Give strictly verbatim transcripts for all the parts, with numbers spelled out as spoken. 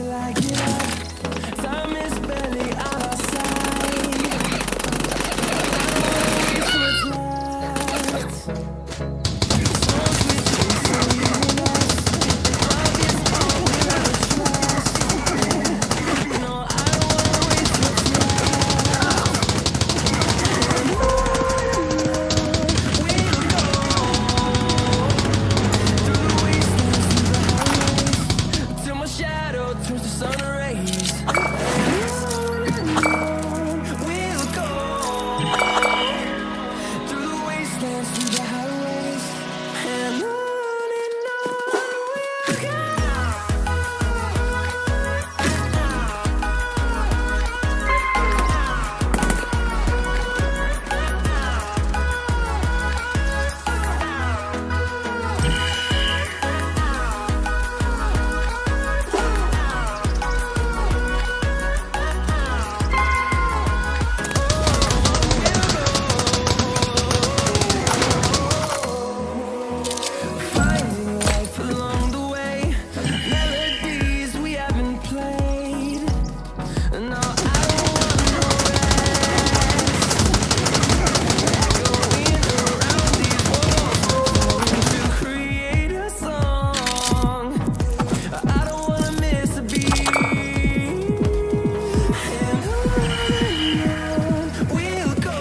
till I get up. Time is barely on our side. I don't wanna waste what's left. Storms we chase are leaving us. Love is all we'll ever trust. Yeah. No, I don't wanna waste what's left. And on we'll go through the wastelands, through the highways, till my shadow turns to sun rays. And on and on we'll go through the wastelands, through the highways, and on and on we'll go. Finding life along the way, melodies we haven't played. No, I don't want no rest. Going around these walls, hoping to create a song. I don't wanna miss a beat. And on we'll go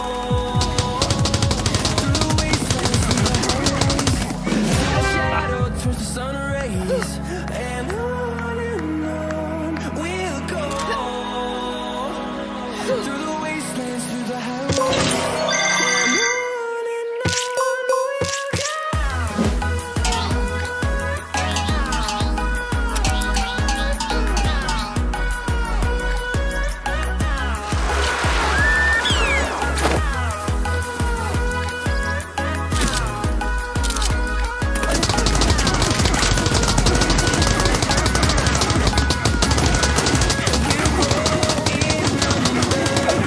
through the wastelands, through the highways, till my shadow turns to sun rays. And on and on we'll go through the wastelands, through the highways, and on and on we'll go. We'll go in numbers.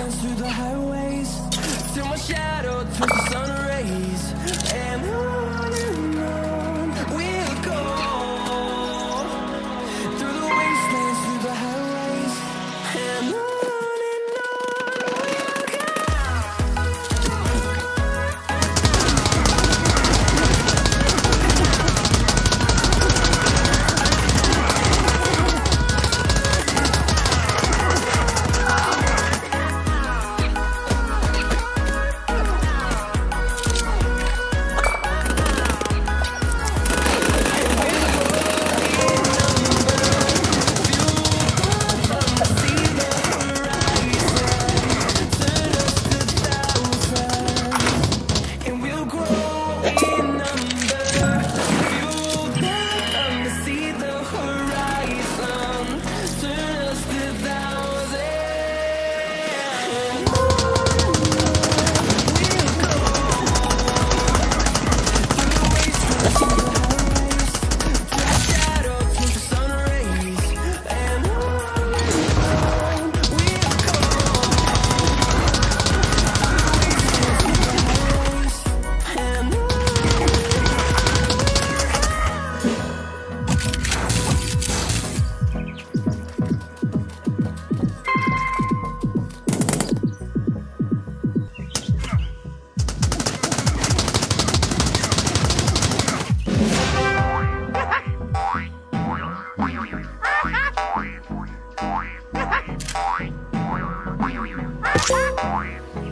wastelands, through the highways, till my shadow turns to sun rays. And on and on we'll go, through the wastelands, through the highways, and on. Bye.